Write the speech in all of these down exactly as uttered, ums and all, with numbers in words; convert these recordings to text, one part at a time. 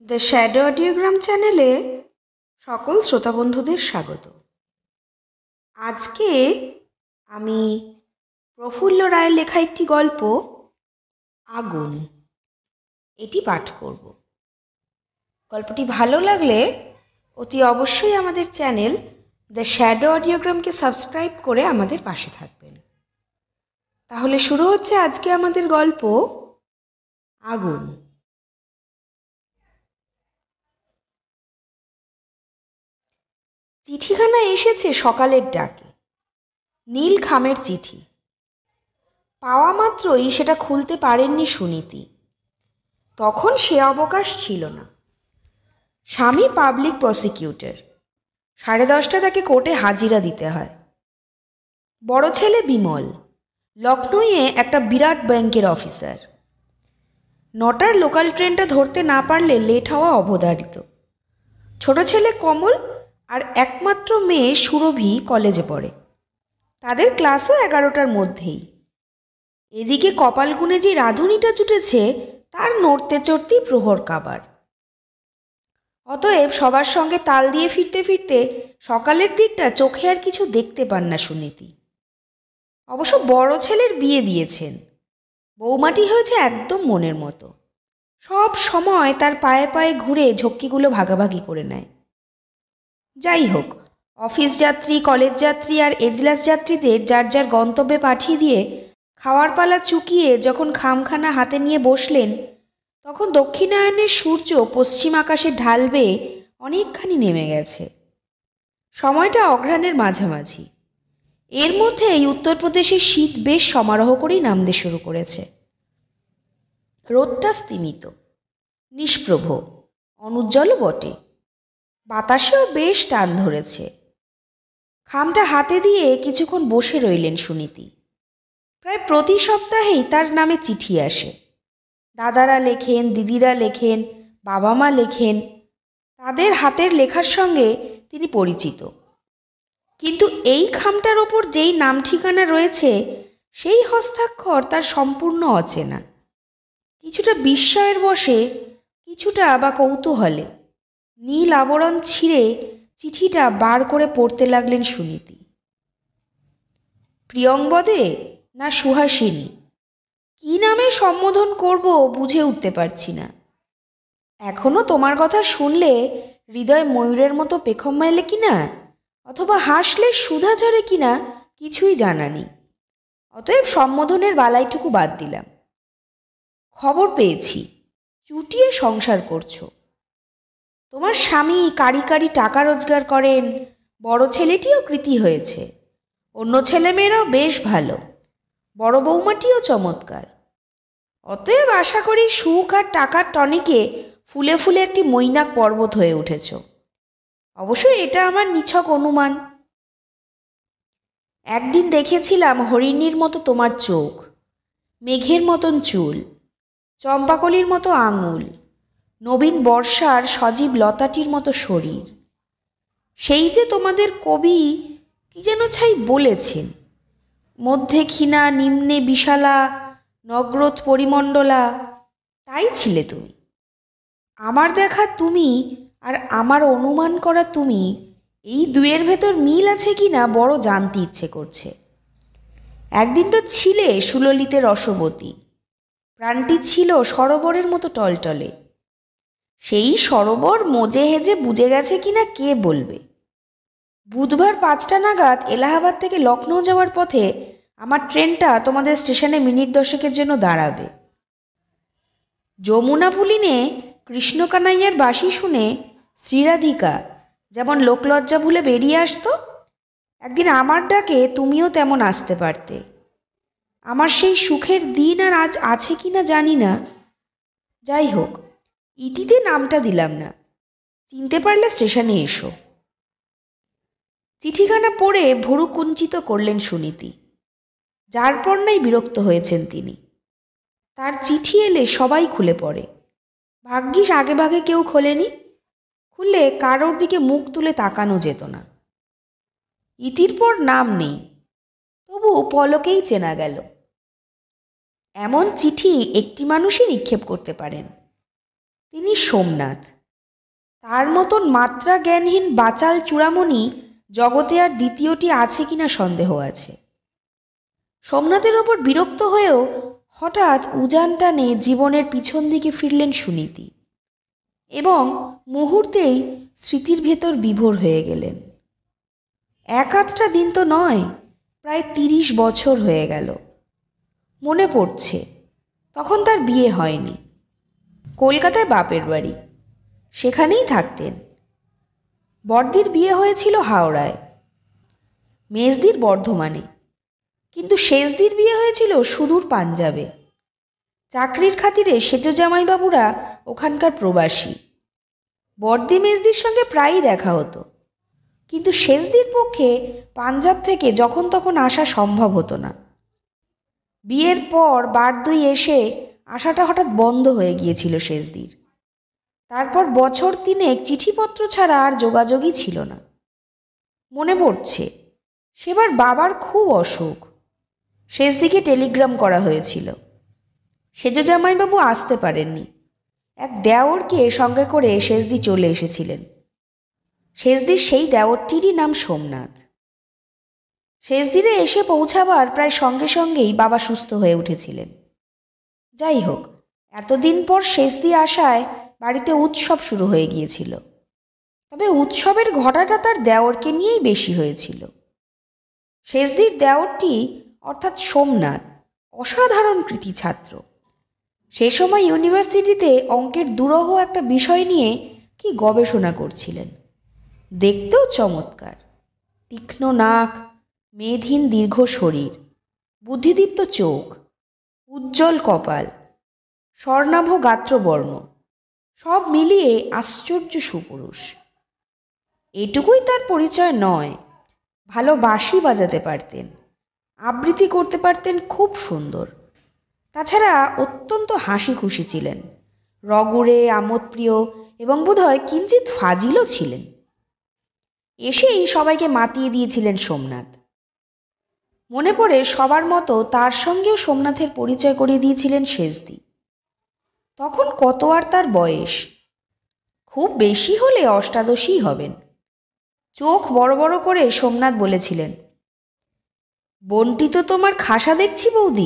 The shadow অডিওগ্রাম চ্যানেলে সকল শ্রোতা বন্ধুদের স্বাগত। আজকে আমি প্রফুল্ল রায়ের লেখা একটি গল্প আগুন এটি পাঠ করব। গল্পটি ভালো লাগলে অতি অবশ্যই আমাদের চ্যানেল দ্য শ্যাডো অডিওগ্রামকে সাবস্ক্রাইব করে আমাদের পাশে থাকবেন। তাহলে শুরু হচ্ছে আজকে আমাদের গল্প আগুন। চিঠিখানা এসেছে সকালের ডাকে, নীল খামের চিঠি। পাওয়া মাত্রই সেটা খুলতে পারেননি সুনীতি। তখন সে অবকাশ ছিল না। স্বামী পাবলিক প্রসিকিউটর, সাড়ে দশটা তাকে কোর্টে হাজিরা দিতে হয়। বড় ছেলে বিমল লখনৌয়ে একটা বিরাট ব্যাংকের অফিসার। নটার লোকাল ট্রেনটা ধরতে না পারলে লেট হওয়া অবধারিত। ছোট ছেলে কমল আর একমাত্র মেয়ে সুরভি কলেজে পড়ে। তাদের ক্লাসও এগারোটার মধ্যেই। এদিকে কপাল গুনে যে রাঁধুনিটা জুটেছে তার নড়তে চড়তেই প্রহর কাবার। অতএব সবার সঙ্গে তাল দিয়ে ফিরতে ফিরতে সকালের দিকটা চোখে আর কিছু দেখতে পান না সুনীতি। অবশ্য বড় ছেলের বিয়ে দিয়েছেন। বৌমাটি হয়েছে একদম মনের মতো। সব সময় তার পায়ে পায়ে ঘুরে ঝক্কিগুলো ভাগাভাগি করে নেয়। যাই হোক, অফিস যাত্রী, কলেজ যাত্রী আর এজলাস যাত্রীদের যার যার গন্তব্যে পাঠিয়ে দিয়ে খাওয়ার পালা চুকিয়ে যখন খামখানা হাতে নিয়ে বসলেন, তখন দক্ষিণায়নের সূর্য পশ্চিম আকাশে ঢাল বেয়ে অনেকখানি নেমে গেছে। সময়টা অঘ্রাণের মাঝামাঝি। এর মধ্যে এই উত্তরপ্রদেশের শীত বেশ সমারোহ করেই নামতে শুরু করেছে। রোদটা স্তিমিত, নিষ্প্রভ, অনুজ্জ্বলও বটে। বাতাসেও বেশ টান ধরেছে। খামটা হাতে দিয়ে কিছুক্ষণ বসে রইলেন সুনীতি। প্রায় প্রতি সপ্তাহেই তার নামে চিঠি আসে। দাদারা লেখেন, দিদিরা লেখেন, বাবা মা লেখেন। তাদের হাতের লেখার সঙ্গে তিনি পরিচিত। কিন্তু এই খামটার ওপর যেই নাম ঠিকানা রয়েছে সেই হস্তাক্ষর তার সম্পূর্ণ অচেনা। কিছুটা বিস্ময়ের বশে, কিছুটা বা কৌতূহলে নীল আবরণ ছিঁড়ে চিঠিটা বার করে পড়তে লাগলেন সুনীতি। প্রিয়ংবদে না সুহাসিনী, কি নামে সম্বোধন করব বুঝে উঠতে পারছি না। এখনো তোমার কথা শুনলে হৃদয় ময়ূরের মতো পেখম মেলে কিনা, অথবা হাসলে সুধা ঝরে কিনা কিছুই জানা নেই। অতএব সম্বোধনের বালাইটুকু বাদ দিলাম। খবর পেয়েছি চুটিয়ে সংসার করছো। তোমার স্বামী কারি কারি টাকা রোজগার করেন। বড় ছেলেটিও কৃতি হয়েছে। অন্য ছেলেমেয়েরাও বেশ ভালো। বড় বৌমাটিও চমৎকার। অতএব আশা করি সুখ আর টাকার টনিকে ফুলে ফুলে একটি মৈনাক পর্বত হয়ে উঠেছ। অবশ্য এটা আমার নিছক অনুমান। একদিন দেখেছিলাম হরিণীর মতো তোমার চোখ, মেঘের মতন চুল, চম্পাকলির মতো আঙুল, নবীন বর্ষার সজীব লতাটির মতো শরীর। সেই যে তোমাদের কবি কি যেন ছাই বলেছেন, মধ্যে ক্ষীণা নিম্নে বিশালা নগ্রোত পরিমণ্ডলা, তাই ছিলে তুমি। আমার দেখা তুমি আর আমার অনুমান করা তুমি, এই দুয়ের ভেতর মিল আছে কি না বড় জানতে ইচ্ছে করছে। একদিন তো ছিলে সুললিতে রসবতী, প্রাণটি ছিল সরোবরের মতো টলটলে। সেই সরোবর মজে হেজে বুঝে গেছে কিনা কে বলবে। বুধবার পাঁচটা নাগাদ এলাহাবাদ থেকে লখনৌ যাওয়ার পথে আমার ট্রেনটা তোমাদের স্টেশনে মিনিট দশেকের জন্য দাঁড়াবে। যমুনা পুলিনে কৃষ্ণকানাইয়ার বাঁশি শুনে শ্রীরাধিকা যেমন লোকলজ্জা ভুলে বেরিয়ে আসতো, একদিন আমার ডাকে তুমিও তেমন আসতে পারতে। আমার সেই সুখের দিন আর আজ আছে কি না জানি না। যাই হোক, ইতিতে নামটা দিলাম না। চিনতে পারলে স্টেশনে এসো। চিঠিখানা পড়ে ভুরু কুঞ্চিত করলেন সুনীতি। যার পর নাই বিরক্ত হয়েছেন তিনি। তার চিঠি এলে সবাই খুলে পড়ে। ভাগ্যিস আগে ভাগে কেউ খোলেনি, খুললে কারোর দিকে মুখ তুলে তাকানো যেত না। ইতির পর নাম নেই, তবু পলকেই চেনা গেল। এমন চিঠি একটি মানুষই নিক্ষেপ করতে পারেন। তিনি সোমনাথ। তার মতন মাত্রা জ্ঞানহীন বাচাল চূড়ামণি জগতে আর দ্বিতীয়টি আছে কিনা সন্দেহ আছে। সোমনাথের ওপর বিরক্ত হয়েও হঠাৎ উজান টানে জীবনের পিছন দিকে ফিরলেন সুনীতি এবং মুহূর্তেই স্মৃতির ভেতর বিভোর হয়ে গেলেন। এক আধটা দিন তো নয়, প্রায় তিরিশ বছর হয়ে গেল। মনে পড়ছে তখন তার বিয়ে হয়নি। কলকাতায় বাপের বাড়ি, সেখানেই থাকতেন। বড়দির বিয়ে হয়েছিল হাওড়ায়, মেজদির বর্ধমানে, কিন্তু শেষদির বিয়ে হয়েছিল সুদূর পাঞ্জাবে। চাকরির খাতিরে সেজ জামাইবাবুরা ওখানকার প্রবাসী। বড়দি মেজদির সঙ্গে প্রায়ই দেখা হতো, কিন্তু শেষদির পক্ষে পাঞ্জাব থেকে যখন তখন আসা সম্ভব হতো না। বিয়ের পর বার দুই এসে আসাটা হঠাৎ বন্ধ হয়ে গিয়েছিল শেষদির। তারপর বছর তিনেক চিঠিপত্র ছাড়া আর যোগাযোগই ছিল না। মনে পড়ছে সেবার বাবার খুব অসুখ। শেষদিকে টেলিগ্রাম করা হয়েছিল। সেজ জামাইবাবু আসতে পারেননি। এক দেওরকে সঙ্গে করে শেষদি চলে এসেছিলেন। শেষদির সেই দেওরটিরই নাম সোমনাথ। শেষদিরে এসে পৌঁছাবার প্রায় সঙ্গে সঙ্গেই বাবা সুস্থ হয়ে উঠেছিলেন। যাই হোক, এতদিন পর শেষদি আসায় বাড়িতে উৎসব শুরু হয়ে গিয়েছিল। তবে উৎসবের ঘটাটা তার দেওরকে নিয়েই বেশি হয়েছিল। শেষদির দেওরটি অর্থাৎ সোমনাথ অসাধারণ কৃতি ছাত্র। সে সময় ইউনিভার্সিটিতে অঙ্কের দুরূহ একটা বিষয় নিয়ে কি গবেষণা করছিলেন। দেখতেও চমৎকার, তীক্ষ্ণ নাক, মেদহীন দীর্ঘ শরীর, বুদ্ধিদীপ্ত চোখ, উজ্জ্বল কপাল, স্বর্ণাভ গাত্রবর্ণ, সব মিলিয়ে আশ্চর্য সুপুরুষ। এটুকুই তার পরিচয় নয়, ভালো বাঁশি বাজাতে পারতেন, আবৃত্তি করতে পারতেন খুব সুন্দর। তাছাড়া অত্যন্ত হাসি খুশি ছিলেন, রগুড়ে, আমোদপ্রিয় এবং বোধহয় কিঞ্চিৎ ফাজিলও ছিলেন। এসেই সবাইকে মাতিয়ে দিয়েছিলেন সোমনাথ। মনে পড়ে সবার মতো তার সঙ্গেও সোমনাথের পরিচয় করিয়ে দিয়েছিলেন শেষদি। তখন কত আর তার বয়স, খুব বেশি হলে অষ্টাদশী হবেন। চোখ বড় বড় করে সোমনাথ বলেছিলেন, বোনটি তো তোমার খাসা দেখছি বৌদি।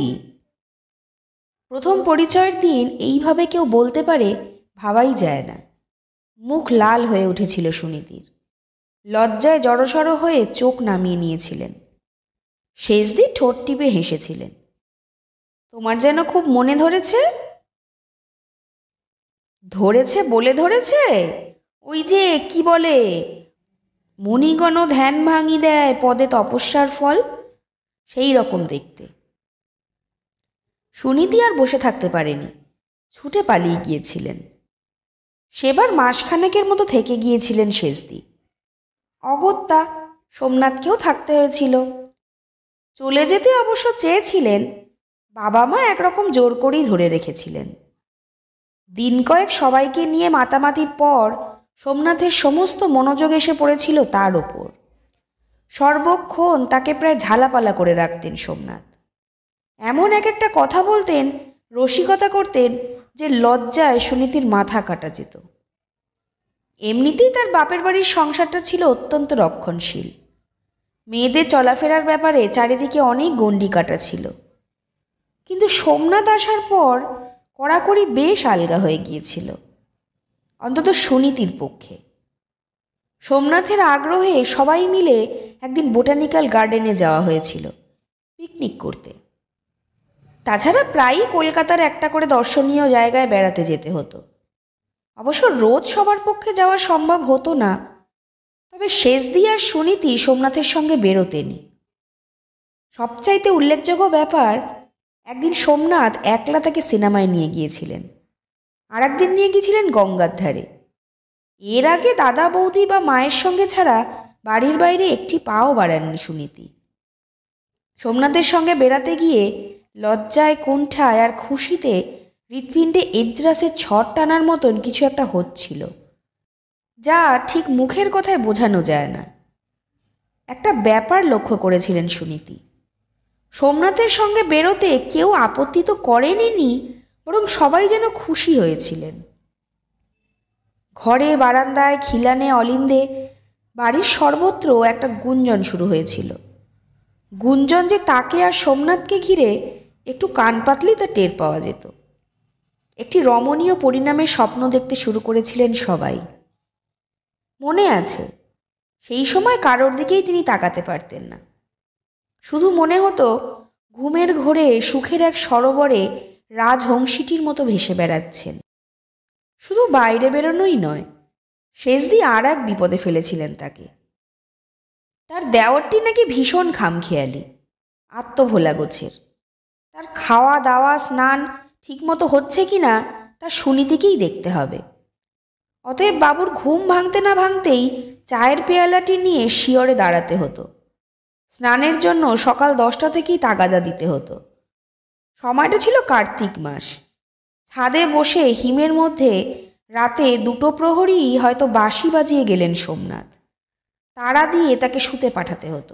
প্রথম পরিচয়ের দিন এইভাবে কেউ বলতে পারে ভাবাই যায় না। মুখ লাল হয়ে উঠেছিল সুনীতির। লজ্জায় জড়সড় হয়ে চোখ নামিয়ে নিয়েছিলেন। শেষদি ঠোঁট টিপে হেসেছিলেন। তোমার যেন খুব মনে ধরেছে। ধরেছে বলে ধরেছে? ওই যে কি বলে, মণিগণ ধ্যান ভাঙি দেয় পদে তপস্যার ফল, সেই রকম দেখতে। সুনীতি আর বসে থাকতে পারেনি, ছুটে পালিয়ে গিয়েছিলেন। সেবার মাসখানেকের মতো থেকে গিয়েছিলেন শেষদি। অগত্যা সোমনাথকেও থাকতে হয়েছিল। চলে যেতে অবশ্য চেয়েছিলেন, বাবা মা একরকম জোর করেই ধরে রেখেছিলেন। দিন কয়েক সবাইকে নিয়ে মাতামাতির পর সোমনাথের সমস্ত মনোযোগ এসে পড়েছিল তার ওপর। সর্বক্ষণ তাকে প্রায় ঝালাপালা করে রাখতেন সোমনাথ। এমন এক একটা কথা বলতেন, রসিকতা করতেন যে লজ্জায় সুনীতির মাথা কাটা যেত। এমনিতেই তার বাপের বাড়ির সংসারটা ছিল অত্যন্ত রক্ষণশীল। মেয়েদের চলাফেরার ব্যাপারে চারিদিকে অনেক গণ্ডি কাটা ছিল। কিন্তু সোমনাথ আসার পর কড়াকড়ি বেশ আলগা হয়ে গিয়েছিল, অন্তত সুনীতির পক্ষে। সোমনাথের আগ্রহে সবাই মিলে একদিন বোটানিক্যাল গার্ডেনে যাওয়া হয়েছিল পিকনিক করতে। তাছাড়া প্রায়ই কলকাতার একটা করে দর্শনীয় জায়গায় বেড়াতে যেতে হতো। অবশ্য রোজ সবার পক্ষে যাওয়া সম্ভব হতো না, তবে শেষদি আর সুনীতি সোমনাথের সঙ্গে বেরোতেনি। সবচাইতে উল্লেখযোগ্য ব্যাপার, একদিন সোমনাথ একলা তাকে সিনেমায় নিয়ে গিয়েছিলেন, আর একদিন নিয়ে গিয়েছিলেন গঙ্গার ধারে। এর আগে দাদা বৌদি বা মায়ের সঙ্গে ছাড়া বাড়ির বাইরে একটি পাও বাড়াননি সুনীতি। সোমনাথের সঙ্গে বেড়াতে গিয়ে লজ্জায়, কুণ্ঠায় আর খুশিতে হৃৎপিণ্ডে এজরাসের ছট টানার মতন কিছু একটা হচ্ছিল, যা ঠিক মুখের কথায় বোঝানো যায় না। একটা ব্যাপার লক্ষ্য করেছিলেন সুনীতি, সোমনাথের সঙ্গে বেরোতে কেউ আপত্তি তো করেনি, বরং সবাই যেন খুশি হয়েছিলেন। ঘরে, বারান্দায়, খিলানে, অলিন্দে, বাড়ির সর্বত্র একটা গুঞ্জন শুরু হয়েছিল। গুঞ্জন যে তাকে আর সোমনাথকে ঘিরে, একটু কান পাতলেই তা টের পাওয়া যেত। একটি রমণীয় পরিণামের স্বপ্ন দেখতে শুরু করেছিলেন সবাই। মনে আছে, সেই সময় কারোর দিকেই তিনি তাকাতে পারতেন না। শুধু মনে হতো ঘুমের ঘোরে সুখের এক সরোবরে রাজহংসীটির মতো ভেসে বেড়াচ্ছেন। শুধু বাইরে বেরোনোই নয়, শেষ দিয়ে আর এক বিপদে ফেলেছিলেন তাকে। তার দেওরটি নাকি ভীষণ খামখেয়ালি, আত্মভোলা গোছের। তার খাওয়া দাওয়া, স্নান ঠিকমতো হচ্ছে কি না তা সুনীতিকেই দেখতে হবে। অতএব বাবুর ঘুম ভাঙতে না ভাঙতেই চায়ের পেয়ালাটি নিয়ে শিয়রে দাঁড়াতে হতো। স্নানের জন্য সকাল দশটা থেকেই তাগাদা দিতে হতো। সময়টা ছিল কার্তিক মাস। ছাদে বসে হিমের মধ্যে রাতে দুটো প্রহরী হয়তো বাঁশি বাজিয়ে গেলেন সোমনাথ। তাড়া দিয়ে তাকে শুতে পাঠাতে হতো।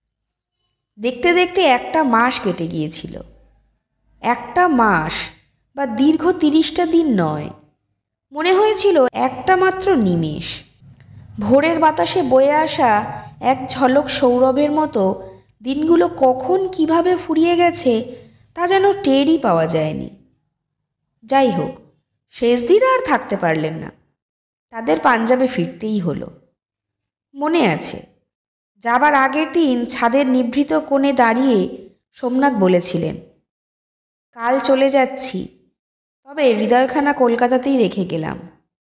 দেখতে দেখতে একটা মাস কেটে গিয়েছিল। একটা মাস বা দীর্ঘ তিরিশটা দিন নয়, মনে হয়েছিল একটা মাত্র নিমেষ। ভোরের বাতাসে বয়ে আসা এক ঝলক সৌরভের মতো দিনগুলো কখন কিভাবে ফুরিয়ে গেছে তা যেন টেরই পাওয়া যায়নি। যাই হোক, শেষ দিন আর থাকতে পারলেন না। তাদের পাঞ্জাবে ফিরতেই হলো। মনে আছে, যাবার আগের দিন ছাদের নিভৃত কোণে দাঁড়িয়ে সোমনাথ বলেছিলেন, কাল চলে যাচ্ছি, তবে হৃদয়খানা কলকাতাতেই রেখে গেলাম।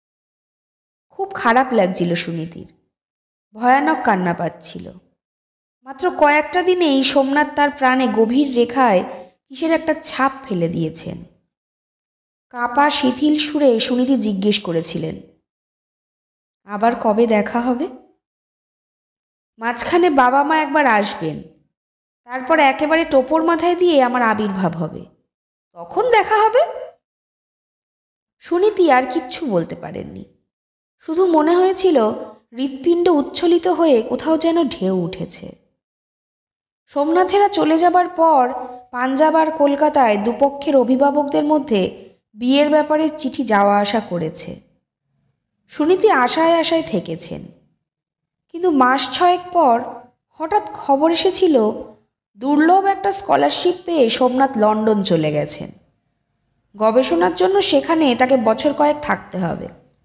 খুব খারাপ লাগছিল সুনীতির, ভয়ানক কান্না পাচ্ছিল। মাত্র কয়েকটা দিনেই সোমনাথ তার প্রাণে গভীর রেখায় কিসের একটা ছাপ ফেলে দিয়েছেন। কাঁপা শিথিল সুরে সুনীতি জিজ্ঞেস করেছিলেন, আবার কবে দেখা হবে? মাঝখানে বাবা মা একবার আসবেন, তারপর একেবারে টোপর মাথায় দিয়ে আমার আবির্ভাব হবে, তখন দেখা হবে। সুনীতি আর কিচ্ছু বলতে পারেননি। শুধু মনে হয়েছিল হৃৎপিণ্ড উচ্ছ্বলিত হয়ে কোথাও যেন ঢেউ উঠেছে। সোমনাথেরা চলে যাবার পর পাঞ্জাব আর কলকাতায় দুপক্ষের অভিভাবকদের মধ্যে বিয়ের ব্যাপারে চিঠি যাওয়া আসা করেছে। সুনীতি আশায় আশায় থেকেছেন, কিন্তু মাস ছয়েক পর হঠাৎ খবর এসেছিল দুর্লভ একটা স্কলারশিপ পেয়ে সোমনাথ লন্ডন চলে গেছেন। গবেষণার জন্য সেখানে তাকে বছর কয়েক থাকতে হবে।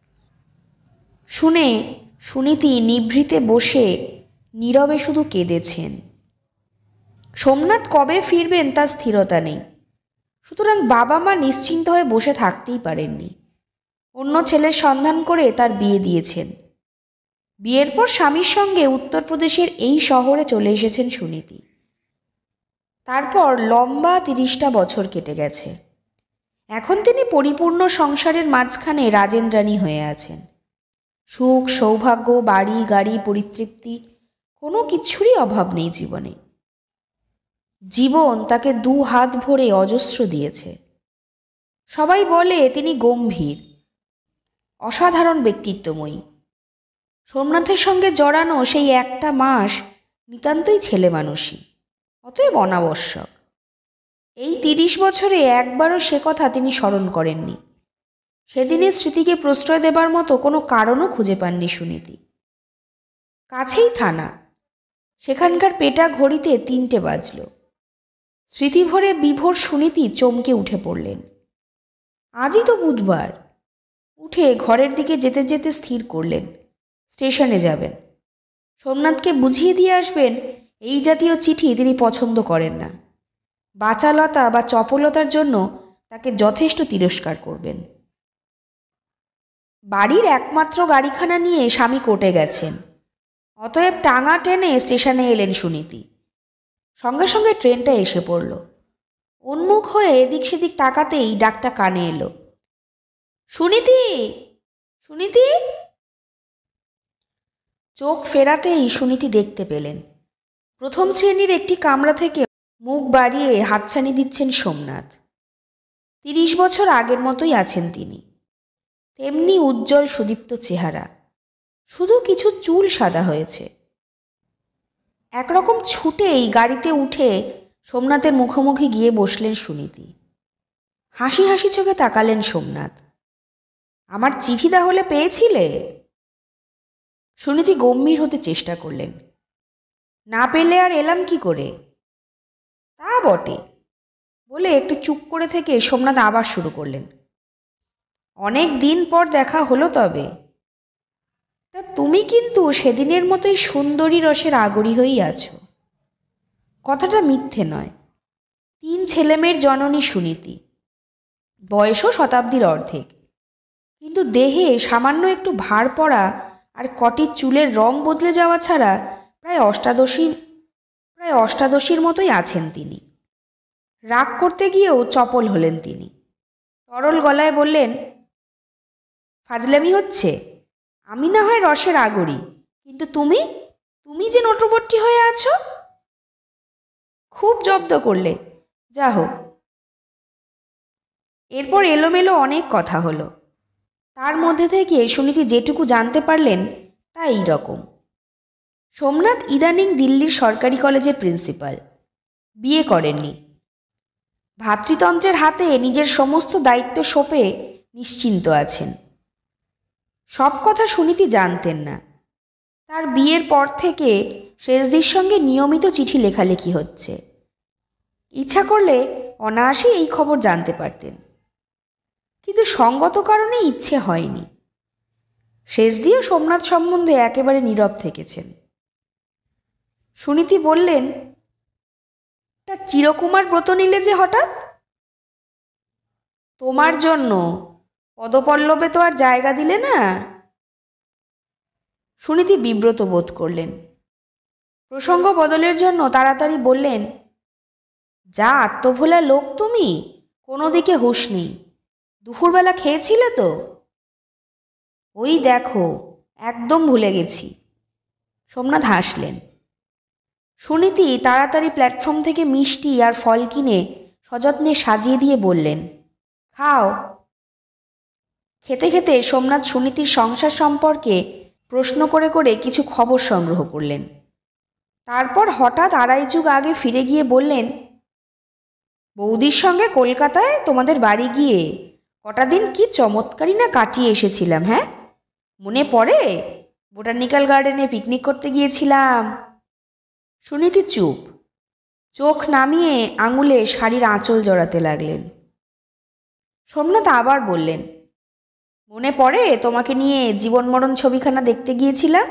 শুনে সুনীতি নিভৃতে বসে নীরবে শুধু কেঁদেছেন। সোমনাথ কবে ফিরবেন তার স্থিরতা নেই, সুতরাং বাবা মা নিশ্চিন্ত হয়ে বসে থাকতেই পারেননি। অন্য ছেলের সন্ধান করে তার বিয়ে দিয়েছেন। বিয়ের পর স্বামীর সঙ্গে উত্তরপ্রদেশের এই শহরে চলে এসেছেন সুনীতি। তারপর লম্বা তিরিশটা বছর কেটে গেছে। এখন তিনি পরিপূর্ণ সংসারের মাঝখানে রাজেন্দ্রাণী হয়ে আছেন। সুখ, সৌভাগ্য, বাড়ি গাড়ি, পরিতৃপ্তি, কোনো কিছুরই অভাব নেই জীবনে। জীবন তাকে দু হাত ভরে অজস্র দিয়েছে। সবাই বলে তিনি গম্ভীর, অসাধারণ ব্যক্তিত্বময়ী। সোমনাথের সঙ্গে জড়ানো সেই একটা মাস নিতান্তই ছেলে মানুষই, অতএব অনাবশ্যক। এই তিরিশ বছরে একবারও সে কথা তিনি স্মরণ করেননি। সেদিনের স্মৃতিকে প্রশ্রয় দেবার মতো কোনো কারণও খুঁজে পাননি সুনীতি। কাছেই থানা, সেখানকার পেটা ঘড়িতে তিনটে বাজল। স্মৃতিভরে বিভোর সুনীতি চমকে উঠে পড়লেন। আজই তো বুধবার। উঠে ঘরের দিকে যেতে যেতে স্থির করলেন স্টেশনে যাবেন। সোমনাথকে বুঝিয়ে দিয়ে আসবেন এই জাতীয় চিঠি তিনি পছন্দ করেন না। বাচালতা বা চপলতার জন্য তাকে যথেষ্ট তিরস্কার করবেন। বাড়ির একমাত্র গাড়িখানা নিয়ে স্বামী কোর্টে গেছেন, অতএব টাঙা টেনে স্টেশনে এলেন সুনীতি। সঙ্গে সঙ্গে ট্রেনটা এসে পড়ল। উন্মুখ হয়ে এদিক সেদিক তাকাতেই ডাকটা কানে এলো, সুনীতি, সুনীতি। চোখ ফেরাতেই সুনীতি দেখতে পেলেন প্রথম শ্রেণীর একটি কামরা থেকে মুখ বাড়িয়ে হাতছানি দিচ্ছেন সোমনাথ। তিরিশ বছর আগের মতোই আছেন তিনি, তেমনি উজ্জ্বল সুদীপ্ত চেহারা, শুধু কিছু চুল সাদা হয়েছে। একরকম ছুটেই গাড়িতে উঠে সোমনাথের মুখোমুখি গিয়ে বসলেন সুনীতি। হাসি হাসি চোখে তাকালেন সোমনাথ। আমার চিঠি তাহলে পেয়েছিলে? সুনীতি গম্ভীর হতে চেষ্টা করলেন। না পেলে আর এলাম কি করে? তা বটে, বলে একটু চুপ করে থেকে সোমনাথ আবার শুরু করলেন। অনেক দিন পর দেখা হলো তবে। তা তুমি কিন্তু সেদিনের মতোই সুন্দরী রসের আগরী হয়েই আছো। কথাটা মিথ্যে নয়। তিন ছেলেমেয়ের জননী সুনীতি, বয়সও শতাব্দীর অর্ধেক, কিন্তু দেহে সামান্য একটু ভার পড়া আর কটির চুলের রং বদলে যাওয়া ছাড়া প্রায় অষ্টাদশী প্রায় অষ্টাদশীর মতোই আছেন তিনি। রাগ করতে গিয়েও চপল হলেন তিনি। তরল গলায় বললেন, ফাজলামি হচ্ছে? আমি না হয় রসের আগরী, কিন্তু তুমি তুমি যে নটবর্তী হয়ে আছো। খুব জব্দ করলে। যা হোক। এরপর এলোমেলো অনেক কথা হলো। তার মধ্যে থেকে সুনীতি যেটুকু জানতে পারলেন তা এই রকম। সোমনাথ ইদানিং দিল্লির সরকারি কলেজের প্রিন্সিপাল, বিয়ে করেননি। ভাতৃতন্ত্রের হাতে নিজের সমস্ত দায়িত্ব সঁপে নিশ্চিন্ত আছেন। সব কথা সুনীতি জানতেন না। তার বিয়ের পর থেকে শেষদির সঙ্গে নিয়মিত চিঠি লেখালেখি হচ্ছে। ইচ্ছা করলে অনায়াসেই এই খবর জানতে পারতেন, কিন্তু সঙ্গত কারণে ইচ্ছে হয়নি। শেষদিও সোমনাথ সম্বন্ধে একেবারে নীরব থেকেছেন। সুনীতি বললেন, তা চিরকুমার ব্রত নিলে যে হঠাৎ? তোমার জন্য। পদপল্লবে তো আর জায়গা দিলে না। সুনীতি বিব্রত বোধ করলেন। প্রসঙ্গ বদলের জন্য তাড়াতাড়ি বললেন, যা আত্মভোলা লোক তুমি, কোনো দিকে হুঁশ নেই। দুপুরবেলা খেয়েছিলে তো? ওই দেখো, একদম ভুলে গেছি। সোমনাথ হাসলেন। সুনীতি তাড়াতাড়ি প্ল্যাটফর্ম থেকে মিষ্টি আর ফল কিনে সযত্নে সাজিয়ে দিয়ে বললেন, খাও। খেতে খেতে সোমনাথ সুনীতির সংসার সম্পর্কে প্রশ্ন করে করে কিছু খবর সংগ্রহ করলেন। তারপর হঠাৎ আড়াই যুগ আগে ফিরে গিয়ে বললেন, বৌদির সঙ্গে কলকাতায় তোমাদের বাড়ি গিয়ে কটা দিন কি চমৎকারই না কাটিয়ে এসেছিলাম। হ্যাঁ, মনে পড়ে? বোটানিক্যাল গার্ডেনে পিকনিক করতে গিয়েছিলাম। সুনীতি চুপ, চোখ নামিয়ে আঙুলে শাড়ির আঁচল জড়াতে লাগলেন। সোমনাথ আবার বললেন, মনে পড়ে তোমাকে নিয়ে জীবন মরণ ছবিখানা দেখতে গিয়েছিলাম?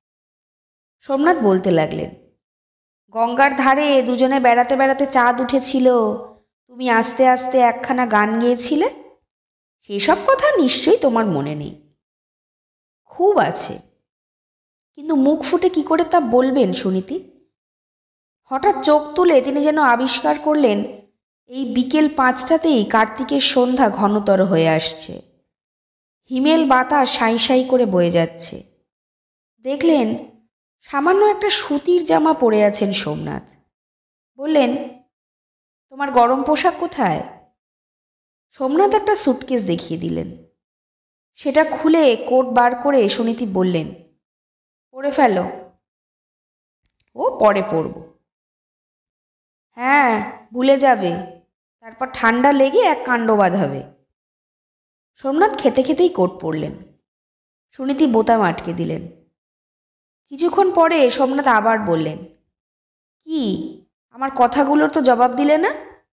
সোমনাথ বলতে লাগলেন, গঙ্গার ধারে দুজনে বেড়াতে বেড়াতে চাঁদ উঠেছিল, তুমি আস্তে আস্তে একখানা গান গেয়েছিলে। সেসব কথা নিশ্চয়ই তোমার মনে নেই। খুব আছে, কিন্তু মুখ ফুটে কি করে তা বলবেন সুনীতি? হঠাৎ চোখ তুলে তিনি যেন আবিষ্কার করলেন এই বিকেল পাঁচটাতেই কার্তিকের সন্ধ্যা ঘনতর হয়ে আসছে। হিমেল বাতাস সাঁই সাঁই করে বয়ে যাচ্ছে। দেখলেন সামান্য একটা সুতির জামা পরে আছেন সোমনাথ। বললেন, তোমার গরম পোশাক কোথায়? সোমনাথ একটা সুটকেস দেখিয়ে দিলেন। সেটা খুলে কোট বার করে সুনীতি বললেন, পরে ফেলো। ও পরে পরব। হ্যাঁ, ভুলে যাবে, তারপর ঠান্ডা লেগে এক কাণ্ড বাঁধাবে। সোমনাথ খেতে খেতেই কোট পরলেন। সুনীতি বোতাম আটকে দিলেন। কিছুক্ষণ পরে সোমনাথ আবার বললেন, কি, আমার কথাগুলোর তো জবাব দিলে না?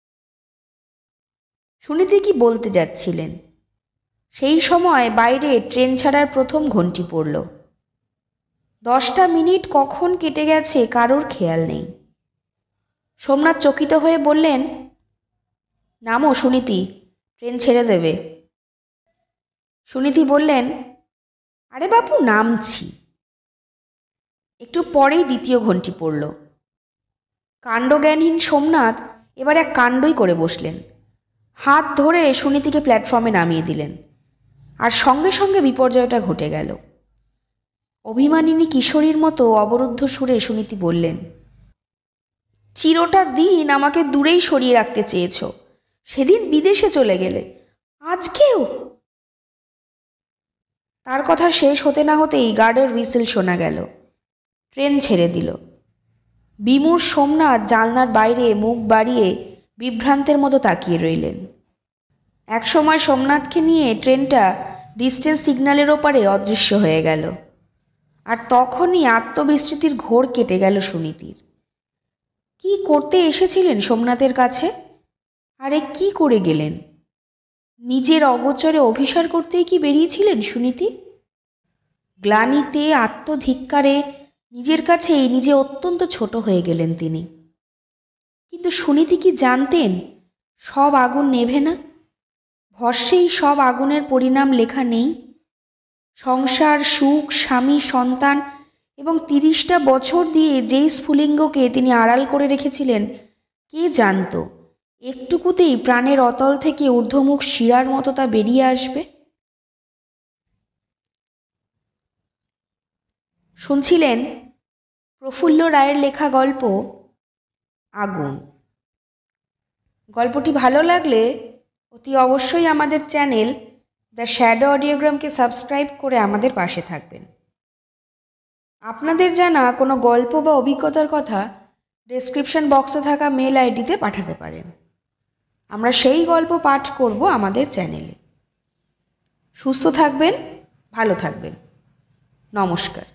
সুনীতি কি বলতে যাচ্ছিলেন, সেই সময় বাইরে ট্রেন ছাড়ার প্রথম ঘণ্টি পড়ল। দশটা মিনিট কখন কেটে গেছে কারোর খেয়াল নেই। সোমনাথ চকিত হয়ে বললেন, নামো সুনীতি, ট্রেন ছেড়ে দেবে। সুনীতি বললেন, আরে বাপু, নামছি। একটু পরেই দ্বিতীয় ঘণ্টি পড়ল। কাণ্ডজ্ঞানহীন সোমনাথ এবার এক কাণ্ডই করে বসলেন। হাত ধরে সুনীতিকে প্ল্যাটফর্মে নামিয়ে দিলেন, আর সঙ্গে সঙ্গে বিপর্যয়টা ঘটে গেল। অভিমানিনী কিশোরীর মতো অবরুদ্ধ সুরে সুনীতি বললেন, চিরটা দিন আমাকে দূরেই সরিয়ে রাখতে চেয়েছ, সেদিন বিদেশে চলে গেলে, আজকেও? তার কথা শেষ হতে না হতেই গার্ডের হুইসেল শোনা গেল। ট্রেন ছেড়ে দিল। বিমূঢ় সোমনাথ জানলার বাইরে মুখ বাড়িয়ে বিভ্রান্তের মতো তাকিয়ে রইলেন। একসময় সোমনাথকে নিয়ে ট্রেনটা ডিস্টেন্স সিগন্যালের ওপারে অদৃশ্য হয়ে গেল। আর তখনই আত্মবিস্মৃতির ঘোর কেটে গেল সুনীতির। কি করতে এসেছিলেন সোমনাথের কাছে? আরে কি করে গেলেন? নিজের অগোচরে অভিসার করতেই কি বেরিয়েছিলেন সুনীতি? গ্লানিতে, আত্মধিক্কারে নিজের কাছেই নিজে অত্যন্ত ছোট হয়ে গেলেন তিনি। কিন্তু সুনীতি কি জানতেন সব আগুন নেভে না? ভস্মেই সব আগুনের পরিণাম লেখা নেই? সংসার, সুখ, স্বামী, সন্তান এবং তিরিশটা বছর দিয়ে যেই স্ফুলিঙ্গকে তিনি আড়াল করে রেখেছিলেন, কে জানত একটুকুতেই প্রাণের অতল থেকে ঊর্ধ্বমুখ শিরার মতো তা বেরিয়ে আসবে? শুনছিলেন প্রফুল্ল রায়ের লেখা গল্প আগুন। গল্পটি ভালো লাগলে অতি অবশ্যই আমাদের চ্যানেল দ্য শ্যাডো অডিওগ্রামকে সাবস্ক্রাইব করে আমাদের পাশে থাকবেন। আপনাদের জানা কোনো গল্প বা অভিজ্ঞতার কথা ডেসক্রিপশন বক্সে থাকা মেল আইডিতে পাঠাতে পারেন। আমরা সেই গল্প পাঠ করব আমাদের চ্যানেলে। সুস্থ থাকবেন, ভালো থাকবেন। নমস্কার।